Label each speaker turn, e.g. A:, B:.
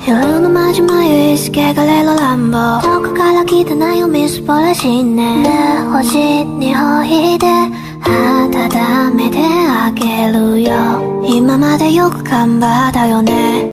A: 夜のまじまゆいすけがれろ乱暴遠くから来たなよみすぼらしいね星にほいで温めてあげるよ今までよく頑張ったよね